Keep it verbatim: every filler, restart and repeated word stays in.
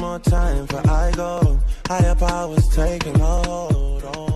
more time for I go. Higher powers taking a hold on.